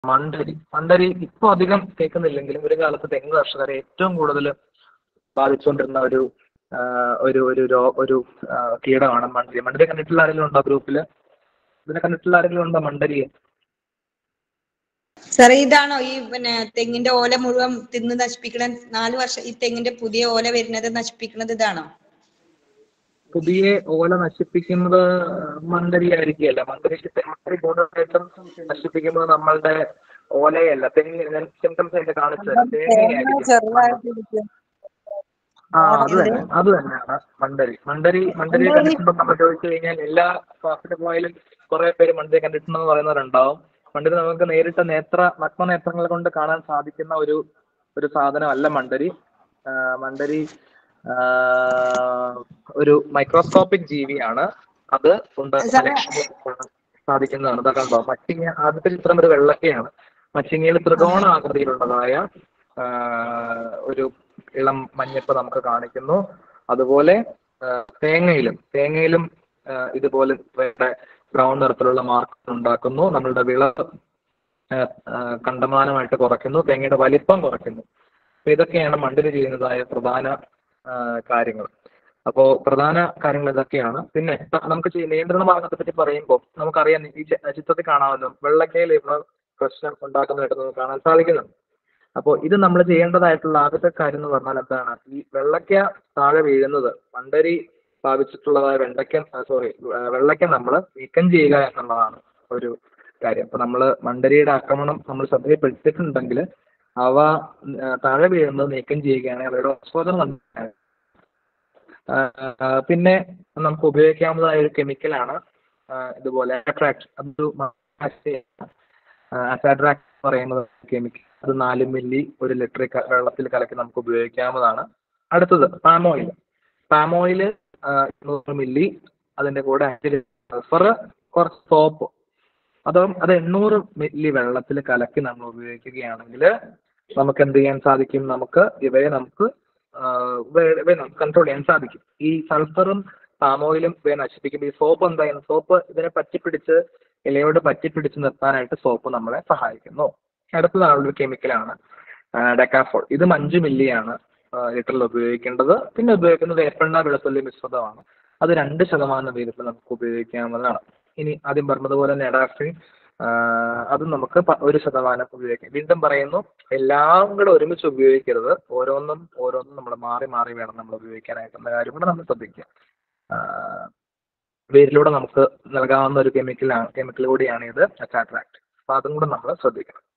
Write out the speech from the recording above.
മണ്ടരി ഇപ്പൊ അധികം കേൾക്കുന്നില്ലെങ്കിലും ഒരു കാലത്ത് തെങ്ങ് കർഷകരെ ഏറ്റവും കൂടുതൽ ബാധിച്ചുകൊണ്ടിരുന്ന ഒരു കീടമാണ് മണ്ടരി. മണ്ടരി കണ്ടിട്ടുള്ള ആരെങ്കിലും ഉണ്ടോ ഗ്രൂപ്പില്? ഇതിനെ കണ്ടിട്ടുള്ള ആരെങ്കിലും ഉണ്ടോ മണ്ടരിയെ? സാറേ ഇതാണോ ഈ തെങ്ങിന്റെ ഓല മുഴുവൻ തിന്ന് നശിപ്പിക്കണ 4 വർഷം ഈ തെങ്ങിന്റെ പുതിയ ഓല വരുന്നത് നശിപ്പിക്കുന്നത് ഇതാണോ? പുതിയ ഓല നശിപ്പിക്കുന്നത് മണ്ടരി ആയിരിക്കുകയല്ല. മണ്ടരി കൂടുതലായിട്ടും നശിപ്പിക്കുന്നത് നമ്മളുടെ ഓലയല്ല, തെങ്ങ്. സിംറ്റംസ് ആയിട്ട് കാണിച്ചത് തേങ്ങയായിരിക്കും. അത് തന്നെയാണ് മണ്ടരി കണ്ടിട്ടുണ്ടോ നമ്മൾ ചോദിച്ചു കഴിഞ്ഞാൽ എല്ലാ ക്ലാസ്സിന് പോയാലും കുറെ പേര് മണ്ടരി കണ്ടിട്ടുണ്ടെന്ന് പറയുന്നവരുണ്ടാവും. മണ്ടരി നമുക്ക് നേരിട്ട് നഗ്നനേത്രങ്ങൾ കൊണ്ട് കാണാൻ സാധിക്കുന്ന ഒരു സാധനമല്ല മണ്ടരി. മണ്ടരി ഒരു മൈക്രോസ്കോപ്പിക് ജീവിയാണ്. അത് കൊണ്ട് സാധിക്കുന്നതാണ്. കണ്ടോ, മച്ചിങ്ങ ആദ്യത്തെ ചിത്രം ഒരു വെള്ളക്കയാണ്. മച്ചിങ്ങയിൽ ത്രികോണ ആകൃതിയിലുള്ളതായ ഒരു ഇളം മഞ്ഞപ്പ് നമുക്ക് കാണിക്കുന്നു. അതുപോലെ തേങ്ങയിലും ഇതുപോലെ ബ്രൗൺ നിറത്തിലുള്ള മാർക്ക് ഉണ്ടാക്കുന്നു. നമ്മളുടെ വിളവ് കണ്ടമാനമായിട്ട് കുറയ്ക്കുന്നു, തേങ്ങയുടെ വലിപ്പം കുറയ്ക്കുന്നു. അപ്പൊ ഇതൊക്കെയാണ് മണ്ടരി ചെയ്യുന്നതായ പ്രധാന കാര്യങ്ങൾ. അപ്പോൾ പ്രധാന കാര്യങ്ങൾ ഇതൊക്കെയാണ്. പിന്നെ നമുക്ക് നിയന്ത്രണ മാർഗത്തെ പറ്റി പറയുമ്പോൾ നമുക്കറിയാം, ഈ ചിത്രത്തിൽ കാണാമല്ലോ, വെള്ളക്കയിൽ പ്രശ്നം ഉണ്ടാക്കുന്നതായിട്ട് നമുക്ക് കാണാൻ സാധിക്കുന്നുണ്ട്. അപ്പോൾ ഇത് നമ്മൾ ചെയ്യേണ്ടതായിട്ടുള്ള ആദ്യത്തെ കാര്യം എന്ന് പറഞ്ഞാൽ എന്താണ്? ഈ വെള്ളക്ക താഴെ വീഴുന്നത്, മണ്ടരി ബാധിച്ചിട്ടുള്ളതായ വെള്ളക്ക നമ്മൾ നീക്കം ചെയ്യുക എന്നുള്ളതാണ് ഒരു കാര്യം. അപ്പൊ നമ്മൾ മണ്ടരിയുടെ ആക്രമണം നമ്മൾ ശ്രദ്ധയിൽപ്പെടുത്തിയിട്ടുണ്ടെങ്കിൽ അവ താഴെ വീഴുന്നത് നീക്കം ചെയ്യുകയാണെങ്കിൽ അവരുടെ ആസ്വാദനം. പിന്നെ നമുക്ക് ഉപയോഗിക്കാവുന്നതായ ഒരു കെമിക്കലാണ് ഇതുപോലെ അസാഡ്രാക്ട് പറയുന്നത് കെമിക്കൽ. അത് 4 മില്ലി 1 ലിറ്റർ വെള്ളത്തിൽ കലക്കി നമുക്ക് ഉപയോഗിക്കാവുന്നതാണ്. അടുത്തത് പാമോയിൽ 200 മില്ലി, അതിന്റെ കൂടെ 5 സൾഫർ, കുറച്ച് സോപ്പ്. അത് 800 മില്ലി വെള്ളത്തിൽ കലക്കി നമ്മൾ ഉപയോഗിക്കുകയാണെങ്കിൽ നമുക്ക് എന്ത് ചെയ്യാൻ സാധിക്കും? ഇവയെ നമുക്ക് കൺട്രോൾ ചെയ്യാൻ സാധിക്കും. ഈ സൾഫറും പാമോയിലും ഇവയെ നശിപ്പിക്കുമ്പോൾ ഈ സോപ്പ് എന്താ ചെയ്യുന്നത്? സോപ്പ് ഇതിനെ ഇലയോട് പറ്റിപ്പിടിച്ച് നിർത്താനായിട്ട് സോപ്പ് നമ്മളെ സഹായിക്കുന്നു. അടുത്തതാണുള്ളൊരു കെമിക്കലാണ് ഡെക്കാഫോൾ. ഇത് 5 മില്ലിയാണ് ലിറ്ററിൽ ഉപയോഗിക്കേണ്ടത്. പിന്നെ ഉപയോഗിക്കുന്നത് വേപ്പെണ്ണ വെളുത്തുള്ളി മിശ്രിതമാണ്. അത് 2% വീതത്തിൽ നമുക്ക് ഉപയോഗിക്കാവുന്നതാണ്. ഇനി ആദ്യം പറഞ്ഞതുപോലെ നെഡാഫിൻ, അതും നമുക്ക് 1% ഉപയോഗിക്കാം. വീണ്ടും പറയുന്നു, എല്ലാം കൂടെ ഒരുമിച്ച് ഉപയോഗിക്കരുത്. ഓരോന്നും നമ്മൾ മാറി മാറി വേണം നമ്മൾ ഉപയോഗിക്കാനായിട്ടുള്ള കാര്യം കൂടെ നമ്മൾ ശ്രദ്ധിക്കുക. വേരിലൂടെ നമുക്ക് നൽകാവുന്ന ഒരു കെമിക്കൽ കൂടിയാണ് ഇത് അസാഡ്രാക്ട്. അപ്പൊ അതും കൂടെ നമ്മൾ ശ്രദ്ധിക്കണം.